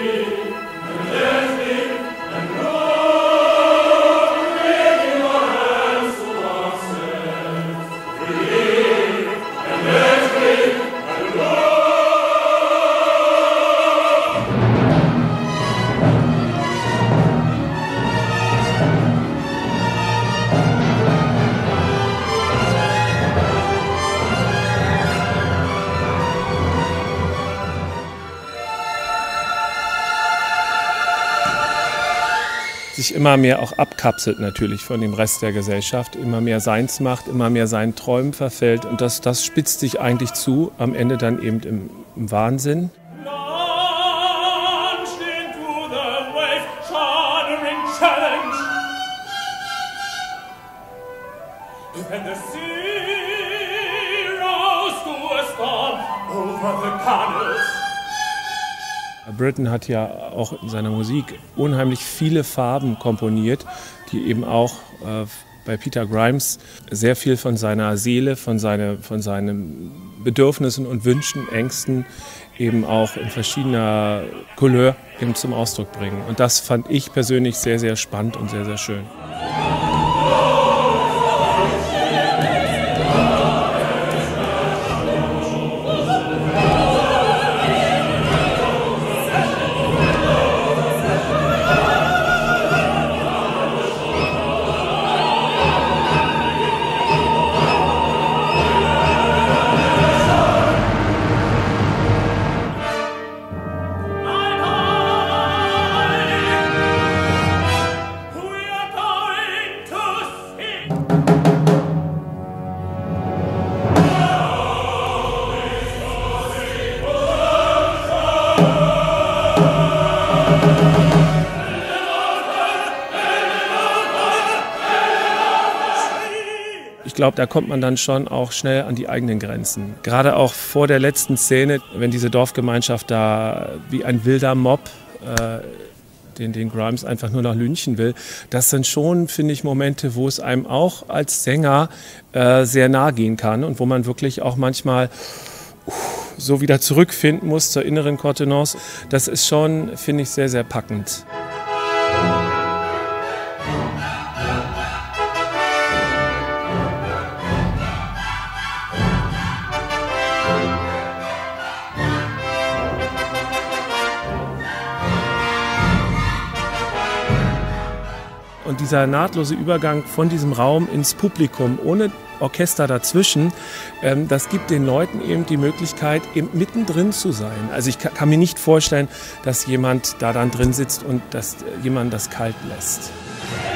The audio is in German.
Sich immer mehr auch abkapselt natürlich von dem Rest der Gesellschaft, immer mehr seins macht, immer mehr seinen Träumen verfällt und das spitzt sich eigentlich zu, am Ende dann eben im Wahnsinn. Britten hat ja auch in seiner Musik unheimlich viele Farben komponiert, die eben auch bei Peter Grimes sehr viel von seiner Seele, von seinen Bedürfnissen und Wünschen, Ängsten eben auch in verschiedener Couleur eben zum Ausdruck bringen. Und das fand ich persönlich sehr, sehr spannend und sehr, sehr schön. Ich glaube, da kommt man dann schon auch schnell an die eigenen Grenzen. Gerade auch vor der letzten Szene, wenn diese Dorfgemeinschaft da wie ein wilder Mob den Grimes einfach nur noch lynchen will. Das sind schon, finde ich, Momente, wo es einem auch als Sänger sehr nahe gehen kann und wo man wirklich auch manchmal so wieder zurückfinden muss zur inneren Kontenance. Das ist schon, finde ich, sehr, sehr packend. Und dieser nahtlose Übergang von diesem Raum ins Publikum, ohne Orchester dazwischen, das gibt den Leuten eben die Möglichkeit, eben mittendrin zu sein. Also ich kann mir nicht vorstellen, dass jemand da dann drin sitzt und dass jemand das kalt lässt.